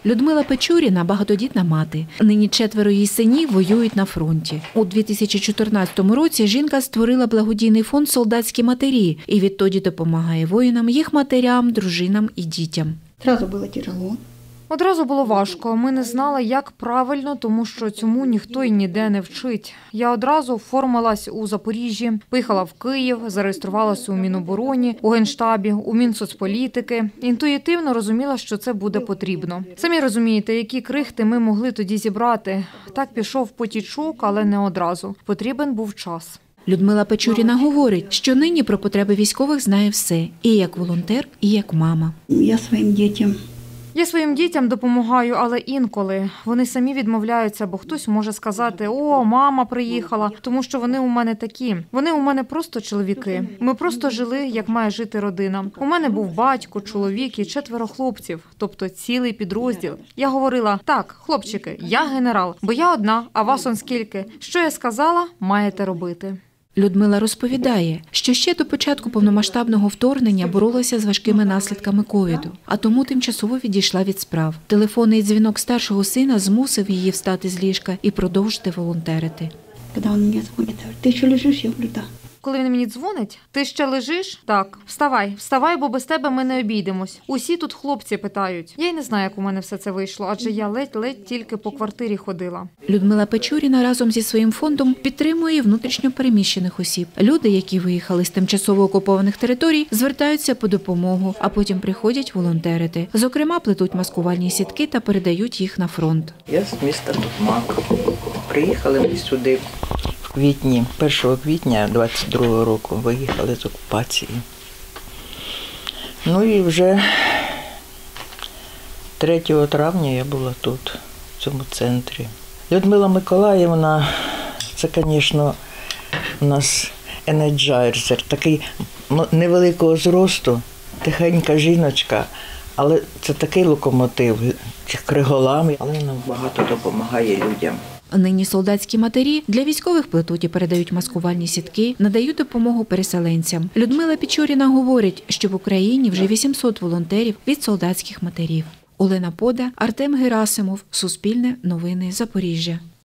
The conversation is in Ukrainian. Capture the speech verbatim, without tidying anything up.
Людмила Печуріна – багатодітна мати. Нині четверо її синів воюють на фронті. У дві тисячі чотирнадцятому році жінка створила благодійний фонд «Солдатські матері» і відтоді допомагає воїнам, їх матерям, дружинам і дітям. Одразу було тяжело. Одразу було важко. Ми не знали, як правильно, тому що цьому ніхто і ніде не вчить. Я одразу оформилась у Запоріжжі, поїхала в Київ, зареєструвалася у Мінобороні, у Генштабі, у Мінсоцполітики. Інтуїтивно розуміла, що це буде потрібно. Самі розумієте, які крихти ми могли тоді зібрати. Так пішов потічок, але не одразу. Потрібен був час. Людмила Печуріна говорить, що нині про потреби військових знає все. І як волонтер, і як мама. Я своїм дітям. Я своїм дітям допомагаю, але інколи вони самі відмовляються, бо хтось може сказати: «О, мама приїхала», тому що вони у мене такі. Вони у мене просто чоловіки. Ми просто жили, як має жити родина. У мене був батько, чоловік і четверо хлопців, тобто цілий підрозділ. Я говорила: «Так, хлопчики, я генерал, бо я одна, а вас он скільки. Що я сказала, маєте робити». Людмила розповідає, що ще до початку повномасштабного вторгнення боролася з важкими наслідками ковіду, а тому тимчасово відійшла від справ. Телефонний дзвінок старшого сина змусив її встати з ліжка і продовжити волонтерити. Коли він мені дзвонить, говорить: «Ти ще лежиш?» Я говорю: «Так». Коли він мені дзвонить: «Ти ще лежиш?» «Так». «Вставай, вставай, бо без тебе ми не обійдемось. Усі тут хлопці питають». Я й не знаю, як у мене все це вийшло, адже я ледь-ледь тільки по квартирі ходила. Людмила Печуріна разом зі своїм фондом підтримує внутрішньо переміщених осіб. Люди, які виїхали з тимчасово окупованих територій, звертаються по допомогу, а потім приходять волонтерити. Зокрема, плетуть маскувальні сітки та передають їх на фронт. Я з міста Токмак. Приїхали ми сюди в квітні, першого квітня двадцять другого року виїхали з окупації. Ну і вже третього травня я була тут, в цьому центрі. Людмила Миколаївна, це, звісно, у нас енерджайзер, такий невеликого зросту, тихенька жіночка, але це такий локомотив, криголам, але вона багато допомагає людям. Нині солдатські матері для військових плетуть і передають маскувальні сітки, надають допомогу переселенцям. Людмила Печуріна говорить, що в Україні вже вісімсот волонтерів від солдатських матерів. Олена Пода, Артем Герасимов, Суспільне новини, Запоріжжя.